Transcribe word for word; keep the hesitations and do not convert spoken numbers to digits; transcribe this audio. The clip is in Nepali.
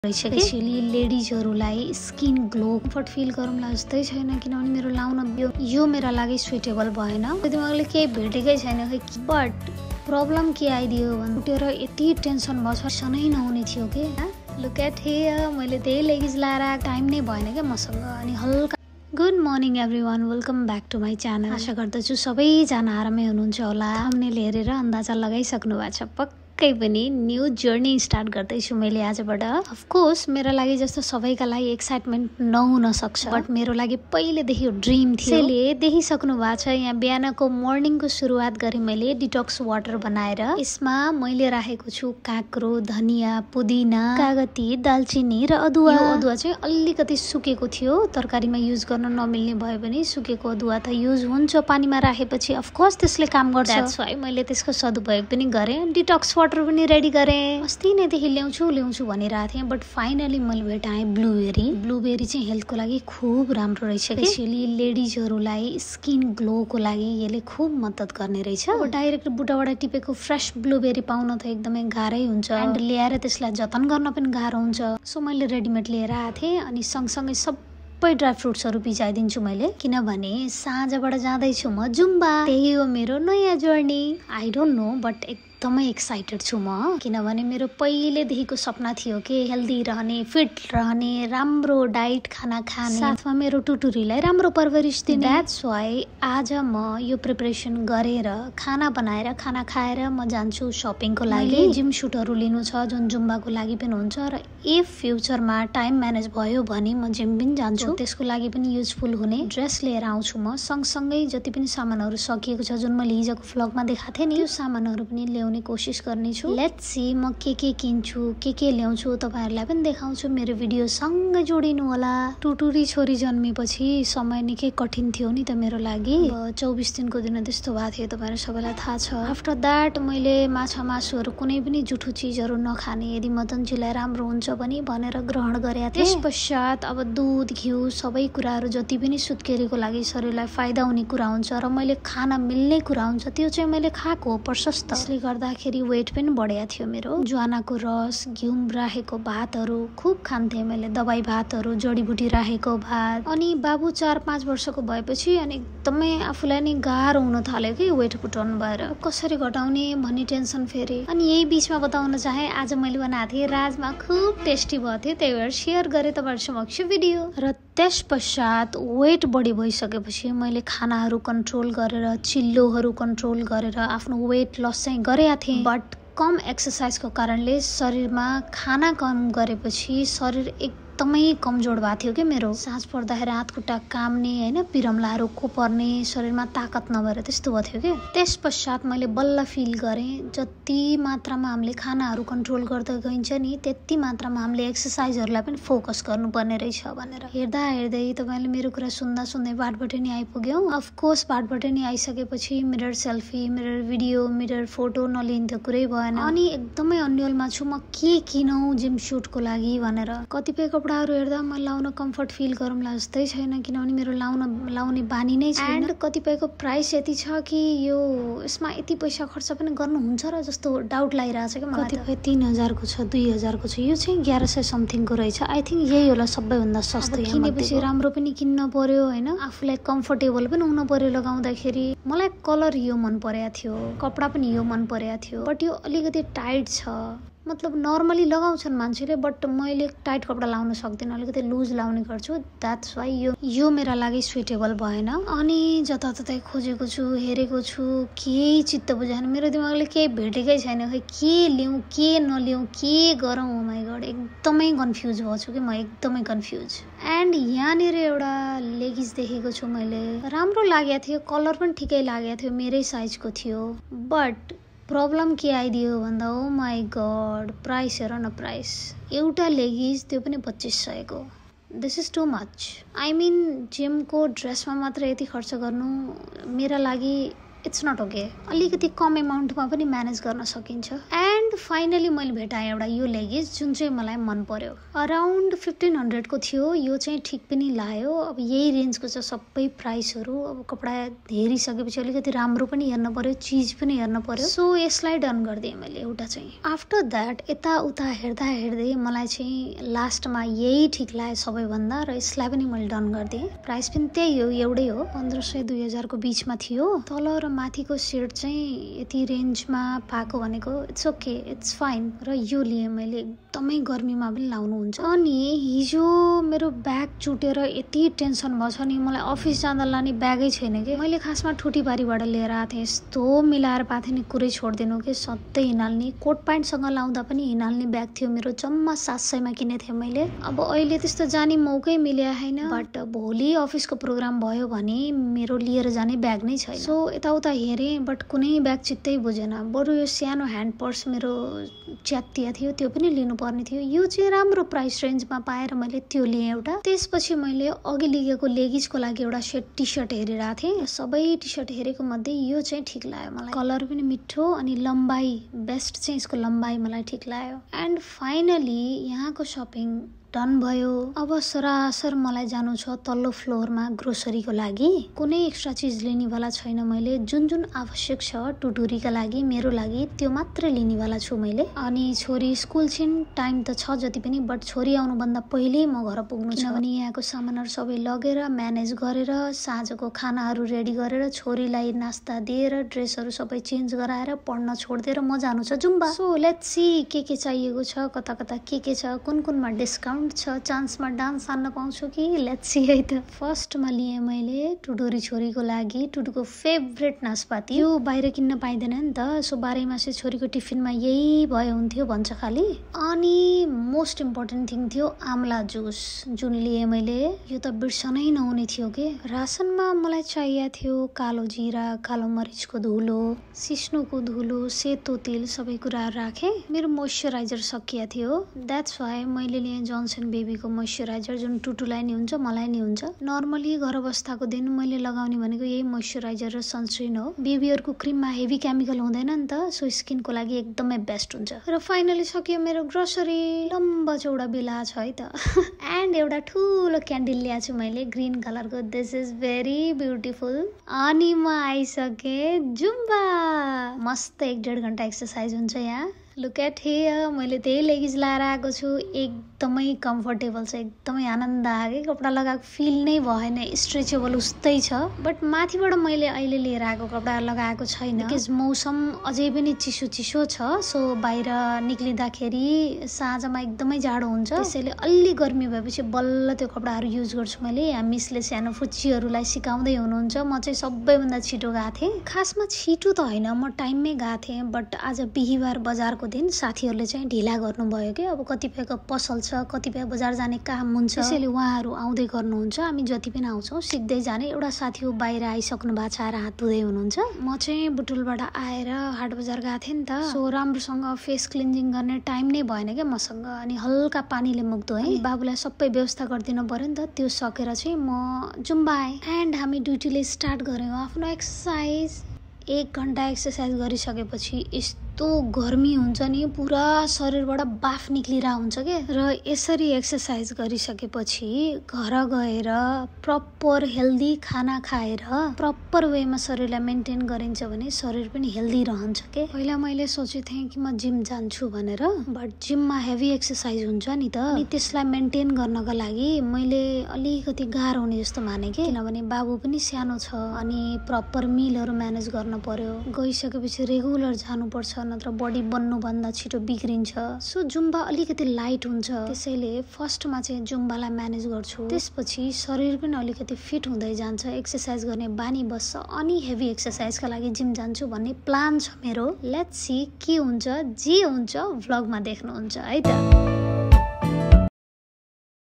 स्पेशली लेडिजहरूलाई स्किन ग्लो कम्फर्ट फिल गरौँला जस्तै छैन किनभने मेरो लाउन यो यो मेरा लागि सुइटेबल भएन। दिमागले केही भेटेकै छैन खै, बट प्रब्लम के आइदियो भने उठेर यति टेन्सन भयो सनै नहुने थियो के। लुक एट हियर, मैले त्यही लेगिज लाएर टाइम नै भएन क्या मसँग। अनि हल्का good morning everyone, welcome back to my channel. आशा गर्दछु सबैजना आरामै हुनुहुन्छ होला। थम्बनेल हेरेर अन्दाजा लगाइसक्नु भएको छ पक्कै पनि न्यू जर्नी स्टार्ट गर्दैछु मैले आजबाट। अफकोर्स मेरो लागि जस्तो सबैका लागि एक्साइटमेन्ट नहुन सक्छ, बट मेरो लागि पहिलेदेखि ड्रिम थियो। त्यसैले देखिसक्नु भएको छ यहाँ बिहानको मर्निङको सुरुवात गरेँ मैले डिटक्स वाटर बनाएर। यसमा मैले राखेको छु काँक्रो, धनिया, पुदिना, कागती, दालचिनी र अदुवा। यो अदुवा चाहिँ अलिकति सुकेको थियो, तरकारीमा युज गर्न नमिल्ने भयो भने सुकेको अदुवा त युज हुन्छ पानीमा राखेपछि, अफकोर्स त्यसले काम गर्छ। द्याट्स व्हाई मैले त्यसको सदुपयोग पनि गरेँ। डिटक्स वाटर पनि रेडी गरेँ। अस्ति नैदेखि ल्याउँछु ल्याउँछु भनिरहेको थिएँ, बट फाइनली मैले भेटाएँ ब्लुबेरी। ब्लुबेरी चाहिँ हेल्थको लागि खुब राम्रो रहेछ, स्पेशली लेडिजहरूलाई स्किन ग्लोको लागि यसले खुब मद्दत गर्ने रहेछ। अब डाइरेक्ट बुटाबाट टिपेको फ्रेस ब्लुबेरी पाउन त एकदमै गाह्रै हुन्छ, एन्ड ल्याएर त्यसलाई जतन गर्न पनि गाह्रो हुन्छ। सो मैले रेडिमेड लिएर आएको थिएँ अनि सँगसँगै सब सबै ड्राई फ्रुट्सहरू भिजाइदिन्छु मैले, किनभने साँझबाट जाँदैछु म जुम्बा। त्यही हो मेरो नयाँ journey. I don't know but एकदमै एक्साइटेड छु म, किनभने मेरो पहिलेदेखिको सपना थियो कि हेल्दी रहने, फिट रहने, राम्रो डाइट खाना खाने, साथमा मेरो टुटुरीलाई राम्रो परवरिश दिने। द्याट्स वाइ आज म यो प्रिपरेसन गरेर खाना बनाएर खाना खाएर म जान्छु सपिङको लागि। जिम सुटहरू लिनु छ जुन जुम्बाको लागि पनि हुन्छ, र इफ फ्युचरमा टाइम म्यानेज भयो भने म जिम पनि जान्छु, त्यसको लागि पनि युजफुल हुने ड्रेस लिएर आउँछु म। सँगसँगै जति पनि सामानहरू सकिएको छ जुन मैले हिजोको भ्लगमा देखाएको थिएँ नि, त्यो सामानहरू पनि ल्याउने कोसिस गर्नेछु। लेट्स सी म के के किन्छु, के के ल्याउँछु, तपाईँहरूलाई पनि देखाउँछु। मेरो भिडियो सँगै जोडिनु होला। टुटुरी छोरी जन्मेपछि समय निकै कठिन थियो नि त मेरो लागि। चौबिस दिनको दिन त्यस्तो भएको थियो, तपाईँहरू सबैलाई थाहा छ। आफ्टर द्याट मैले माछा मासुहरू कुनै पनि जुठो चिजहरू नखाने, यदि मदनजीलाई राम्रो हुन्छ भने भनेर ग्रहण गरेका थिएँ। त्यस पश्चात अब दुध, घिउ सबै कुराहरू जति पनि सुत्केरीको लागि शरीरलाई फाइदा हुने कुरा हुन्छ र मैले खाना मिल्ने कुरा हुन्छ त्यो चाहिँ मैले खाएको हो प्रशस्त। त्यसले गर्दाखेरि वेट पनि बढेको थियो मेरो। ज्वानाको रस, घिउ राखेको भातहरू खुब खान्थेँ मैले, दबाई भातहरू, जडीबुटी राखेको भात। अनि बाबु चार पाँच वर्षको भएपछि अनि एकदमै आफूलाई नै गाह्रो हुन थाल्यो कि वेट पुटाउनु भएर कसरी घटाउने भन्ने टेन्सन फेरि। अनि यही बिचमा बताउन चाहे आज मैले बनाएको थिएँ राजमा, खुब टेस्टी भएको थियो, त्यही भएर सेयर गरेँ तपाईँहरू समक्ष भिडियो। र त्यस पश्चात वेट बढी भइसकेपछि मैले खानाहरू कन्ट्रोल गरेर, चिल्लोहरू कन्ट्रोल गरेर आफ्नो वेट लस चाहिँ गरेका थिएँ, बट कम एक्सर्साइजको कारणले शरीरमा खाना कम गरेपछि शरीर एकदमै कमजोर भएको थियो कि मेरो। साँझ पर्दाखेरि हात खुट्टा काम्ने होइन, पिरमलाहरू कोपर्ने, शरीरमा ताकत नभएर त्यस्तो भएको थियो कि। त्यस पश्चात मैले बल्ल फिल गरेँ जति मात्रामा हामीले खानाहरू कन्ट्रोल गर्दै गइन्छ नि त्यति मात्रामा हामीले एक्सर्साइजहरूलाई पनि फोकस गर्नुपर्ने रहेछ भनेर। हेर्दा हेर्दै तपाईँले मेरो कुरा सुन्दा सुन्दै बाटबाट नि आइपुग्यौँ। अफकोर्स बाटबाट नि आइसकेपछि mirror selfie, mirror video, mirror photo नलिने त कुरै भएन। अनि एकदमै अन्यलमा छु म के किनौँ जिम सुटको लागि भनेर। कतिपय कपडाहरू हेर्दा म लाउन कम्फर्ट फिल गरौँला जस्तै छैन किनभने मेरो लाउन लाउने बानी नै छैन। एन्ड कतिपयको प्राइस यति छ कि यो यसमा यति पैसा खर्च पनि गर्नुहुन्छ र जस्तो डाउट लागिरहेछ क्या मलाई। कतिपय तिन हजारको छ, दुई हजारको छ, यो चाहिँ एघार सय समथिङको रहेछ। आई थिङ्क यही होला सबैभन्दा सस्तो। किनेपछि राम्रो पनि किन्न पर्यो होइन, आफूलाई कम्फर्टेबल पनि हुन पर्यो लगाउँदाखेरि। मलाई कलर यो मन परेको थियो, कपडा पनि यो मन परेको थियो, बट यो अलिकति टाइट छ। मतलब नर्मली लगाउँछन् मान्छेले, बट मैले टाइट कपडा लाउन सक्दिनँ, अलिकति लुज लाउने गर्छु। द्याट्स वाइ यो यो मेरा लागि सुइटेबल भएन। अनि जताततै खोजेको छु, हेरेको छु, केही चित्त बुझाएन। मेरो दिमागले केही भेटेकै छैन खै, के लिउँ के नलिउँ, के गरौँ। ओ माइ गॉड, एकदमै कन्फ्युज भएको छु कि म, एकदमै कन्फ्युज। एन्ड यहाँनिर एउटा लेगिज देखेको छु मैले, राम्रो लागेको थियो, कलर पनि ठिकै लागेको थियो, मेरै साइजको थियो, बट प्रब्लम के आइदियो भन्दा ओ माई गॉड प्राइस हेर न, प्राइस एउटा लेगिज त्यो पनि पच्चिस सयको। This is too much. I mean जिमको ड्रेसमा मात्र यति खर्च गर्नु मेरा लागि इट्स नट ओके। अलिकति कम एमाउन्टमा पनि म्यानेज गर्न सकिन्छ। एन्ड एन्ड फाइनली मैले भेटाएँ एउटा यो लेगिस जुन चाहिँ मलाई मन पर्यो। अराउन्ड फिफ्टिन हन्ड्रेडको थियो। यो चाहिँ ठिक पनि लाग्यो। अब यही रेन्जको छ सबै प्राइसहरू। अब कपडा हेरिसकेपछि अलिकति राम्रो पनि हेर्न पर्यो, चिज पनि हेर्न पर्यो। सो यसलाई डन गरिदिएँ मैले एउटा चाहिँ। आफ्टर द्याट यताउता हेर्दा हेर्दै मलाई चाहिँ लास्टमा यही ठिक लाग्यो सबैभन्दा र यसलाई पनि मैले डन गरिदिएँ। प्राइस पनि त्यही हो, एउटै हो, पन्ध्र सय दुई हजारको बिचमा थियो। तल र माथिको सेट चाहिँ यति रेन्जमा पाएको भनेको इट्स ओके, इट्स फाइन। र यो लिएँ मैले, एकदमै गर्मीमा पनि लाउनुहुन्छ। अनि हिजो मेरो ब्याग चुटेर यति टेन्सन भयो छ नि, मलाई अफिस जाँदा लाने ब्यागै छैन कि। मैले खासमा ठुटीबारीबाट लिएर आएको थिएँ। यस्तो मिलाएर पाएको थिएँ नि, कुरै छोडिदिनु कि सधैँ हिँडाल्ने। कोट प्यान्टसँग लाउँदा पनि हिँडाल्ने ब्याग थियो मेरो, जम्मा सात सयमा किनेको थिएँ मैले। अब अहिले त्यस्तो जाने मौकै मिल्या छैन, बट भोलि अफिसको प्रोग्राम भयो भने मेरो लिएर जाने ब्याग नै छैन। सो यताउता हेरेँ बट कुनै ब्याग चित्तै बुझेन। बरु यो सानो ह्यान्ड पर्स मेरो च्यातिया थियो, त्यो पनि लिनुपर्ने थियो। यो चाहिँ राम्रो प्राइस रेन्जमा पाएर मैले त्यो लिएँ एउटा। त्यसपछि मैले अघि लिएको लेगिसको लागि एउटा सेट टी सर्ट हेरिरहेको थिएँ। सबै टी सर्ट हेरेको मध्ये यो चाहिँ ठिक लाग्यो मलाई। कलर पनि मिठो अनि लम्बाइ बेस्ट चाहिँ यसको लम्बाइ मलाई ठिक लाग्यो। एन्ड फाइनली यहाँको सपिङ डन भयो। अब सरासर मलाई जानु छ तल्लो फ्लोरमा ग्रोसरीको लागि। कुनै एक्स्ट्रा चिज लिनेवाला छैन मैले। जुन जुन आवश्यक छ टुटुरीका लागि, मेरो लागि, त्यो मात्र लिनेवाला छु मैले। अनि छोरी स्कुल छिन्, टाइम त छ जति पनि, बट छोरी आउनुभन्दा पहिल्यै म घर पुग्नु छ। किनभने यहाँको सामानहरू सबै लगेर म्यानेज गरेर साँझको खानाहरू रेडी गरेर छोरीलाई नास्ता दिएर ड्रेसहरू सबै चेन्ज गराएर पढ्न छोडिदिएर म जानु छ जुम्बा। सो लेट्स सी के के चाहिएको छ, कता कता के के छ, कुन कुनमा डिस्काउन्ट छ, चान्समा डान्स हान्न पाउँछु कि, लेट्स सी है त। फर्स्टमा लिएँ मैले टुटुरी छोरीको लागि टुटुको फेभरेट नास्पाती। यो बाहिर किन्न पाइँदैन नि त, सो बाह्रै मासे छोरीको टिफिनमा यही भयो हुन्थ्यो भन्छ खालि। अनि मोस्ट इम्पोर्टेन्ट थिङ थियो आम्ला जुस, जुन लिएँ मैले। यो त बिर्सनै नहुने थियो कि। रासनमा मलाई चाहिएको थियो कालो जिरा, कालो मरिचको धुलो, सिस्नोको धुलो, सेतो तेल, सबै कुराहरू राखेँ। मेरो मोइस्चराइजर सकिएको थियो, द्याट्स वाइ मैले लिएँ जोन्सन बेबीको मोइस्चराइजर, जुन टुटुलाई नि हुन्छ मलाई नि हुन्छ। नर्मली घर अवस्थाको दिन मैले लगाउने भनेको यही मोइस्चराइजर र सनस्क्रिन हो। बेबीहरूको क्रिममा हेभी केमिकल हुँदैन नि त, सो स्किनको लागि एकदमै बेस्ट हुन्छ। र फाइनली सकियो मेरो ग्रोसरी। लम्बा चौडा बिला छ है त। एन्ड एउटा ठुलो क्यान्डल ल्याएको छु मैले ग्रिन कलरको। This is very beautiful. अनि म आइसकेँ जुम्बा। मस्त एक डेढ घन्टा एक्सर्साइज हुन्छ यहाँ। लुक एट हियर, मैले त्यही लेगिज लगाएर आएको छु। एकदमै कम्फर्टेबल छ, एकदमै आनन्द आयो। कपडा लगाएको फिल नै भएन, स्ट्रेचेबल उस्तै छ। बट माथिबाट मैले अहिले लिएर आएको कपडा लगाएको छैन, बिकज मौसम अझै पनि चिसो चिसो छ। सो बाहिर निक्लिँदाखेरि साँझमा एकदमै जाडो हुन्छ, त्यसैले अलि गर्मी भएपछि बल्ल त्यो कपडाहरू युज गर्छु मैले। यहाँ मिसले सानो फुच्चीहरूलाई सिकाउँदै हुनुहुन्छ। म चाहिँ सबैभन्दा छिटो गएको थिएँ। खासमा छिटो त होइन, म टाइममै गएको थिएँ, बट आज बिहिबार बजारको दिन साथीहरूले चाहिँ ढिला गर्नुभयो कि। अब कतिपयको पसल छ, कतिपय बजार जाने काम हुन्छ, त्यसैले उहाँहरू आउँदै गर्नुहुन्छ। हामी जति पनि आउँछौँ सिक्दै जाने। एउटा साथी हो बाहिर आइसक्नु भएको छ, आएर हात धुँदै हुनुहुन्छ। म चाहिँ बुटुलबाट आएर हाट बजार गएको थिएँ नि त। सो राम्रोसँग फेस क्लिन्जिङ गर्ने टाइम नै भएन क्या मसँग। अनि हल्का पानीले मुख धोएँ। बाबुलाई सबै व्यवस्था गरिदिनु पर्यो नि त। त्यो सकेर चाहिँ म जुम्बा आएँ। एन्ड हामी ड्युटीले स्टार्ट गऱ्यौँ आफ्नो एक्सर्साइज। एक घन्टा एक्सर्साइज गरिसकेपछि यस्तो गर्मी हुन्छ नि, पुरा शरीरबाट बाफ निक्लिरहेको हुन्छ क्या। र यसरी एक्सर्साइज गरिसकेपछि घर गएर प्रपर हेल्दी खाना खाएर प्रपर वेमा शरीरलाई मेन्टेन गरिन्छ भने शरीर पनि हेल्दी रहन्छ के। पहिला मैले सोचेको थिएँ कि म जिम जान्छु भनेर, बट जिममा हेभी एक्सर्साइज हुन्छ नि त। अनि त्यसलाई मेन्टेन गर्नको लागि मैले अलिकति गाह्रो हुने जस्तो माने कि, किनभने बाबु पनि सानो छ अनि प्रपर मिलहरू म्यानेज गर्न पर्यो। गइसकेपछि रेगुलर जानुपर्छ, नत्र बडी बन्नुभन्दा छिटो बिग्रिन्छ। सो जुम्बा अलिकति लाइट हुन्छ, त्यसैले फर्स्टमा चाहिँ जुम्बालाई म्यानेज गर्छु। त्यसपछि शरीर पनि अलिकति फिट हुँदै जान्छ, एक्सर्साइज गर्ने बानी बस्छ, अनि हेभी एक्सर्साइजका लागि जिम जान्छु भन्ने प्लान छ मेरो। लेट्स सी के हुन्छ, जे हुन्छ भ्लगमा देख्नुहुन्छ है त।